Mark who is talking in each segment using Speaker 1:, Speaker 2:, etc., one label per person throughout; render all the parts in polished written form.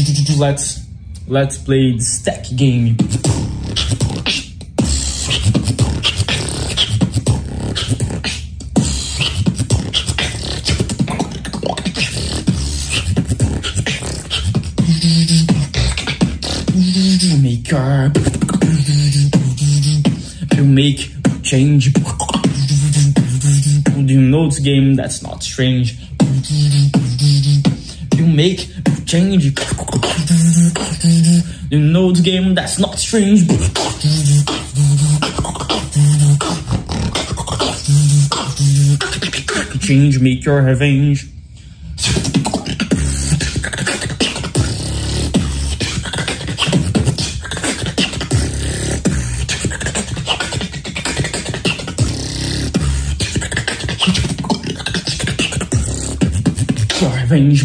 Speaker 1: Let's play the stack game. You make change. You know this game, that's not strange. You make change. You know this game, that's not strange. Change, make your revenge. Revenge.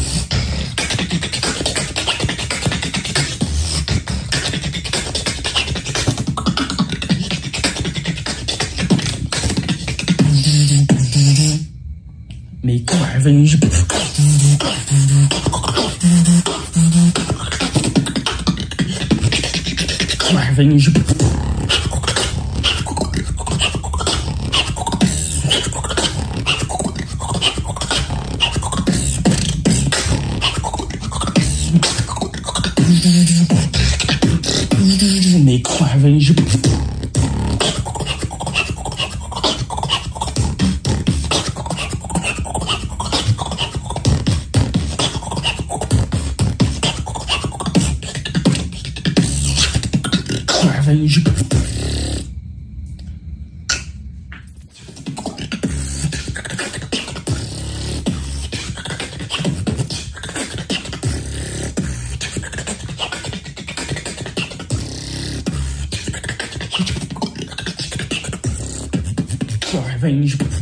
Speaker 1: Make revenge. Revenge. Make revenge. Revenge. Revenge.